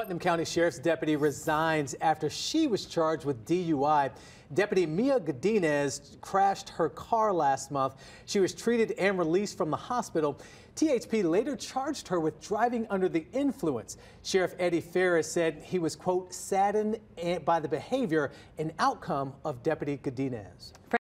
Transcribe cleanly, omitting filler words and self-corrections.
Putnam County Sheriff's deputy resigns after she was charged with DUI. Deputy Mia Godinez crashed her car last month. She was treated and released from the hospital. THP later charged her with driving under the influence. Sheriff Eddie Ferris said he was, quote, saddened by the behavior and outcome of Deputy Godinez.